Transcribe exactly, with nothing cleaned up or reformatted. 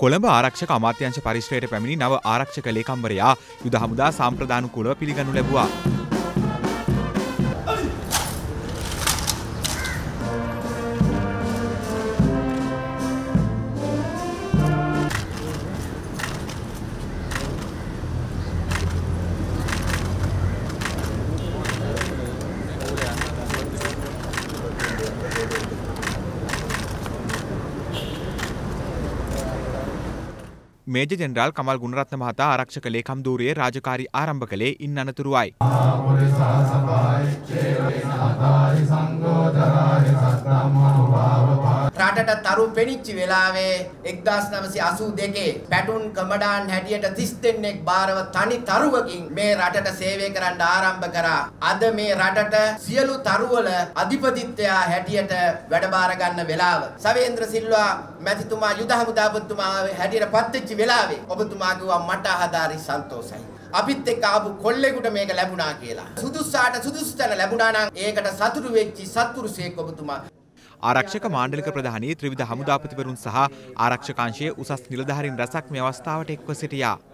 කොළඹ ආරක්ෂක අමාත්‍යාංශ පරිශ්‍රයට පැමිණි නව ආරක්ෂක ලේකම්වරයා යුද හමුදා සාම්ප්‍රදානුකූලව පිළිගනු ලැබුවා. මේජර් ජෙනරාල් කමල් ගුණරත්න මහතා ආරක්ෂක ලේකම් ධූරයේ රාජකාරී ආරම්භ කළේ ඉන් අනතුරුවයි. රටට තරු පෙනිච්ච වෙලාවේ එක්දාස් නවසිය අසූ දෙකේ පැටුන් කමඩාන් හැටියට තිස් දෙනෙක් බාරව තනි තරුවකින් මේ රටට සේවය කරන්න ආරම්භ කරා. අද මේ රටට සියලු තරුවල අධිපතිත්වයා හැටියට වැඩ බාර ගන්න වෙලාව. සවේන්ද්‍ර සිල්වා මැතිතුමා යුද හමුදාපතිතුමා හැටියට පත් වෙච්ච වෙලාවේ ඔබතුමා කිව්වා මට හදාරි සන්තෝෂයි. අපිත් එක්ක ආපු කොල්ලෙකුට මේක ලැබුණා කියලා. සුදුස්සාට සුදුසු තැන ලැබුණා නම් ඒකට සතුටු වෙච්ච සත්පුරුෂයෙක් ඔබතුමා. ආරක්ෂක මාණ්ඩලික ප්‍රධානී ත්‍රිවිධ හමුදාපතිවරුන් සහ ආරක්ෂකාංශයේ උසස් නිලධාරීන් රැසක් මේ අවස්ථාවට එක්ව සිටියා.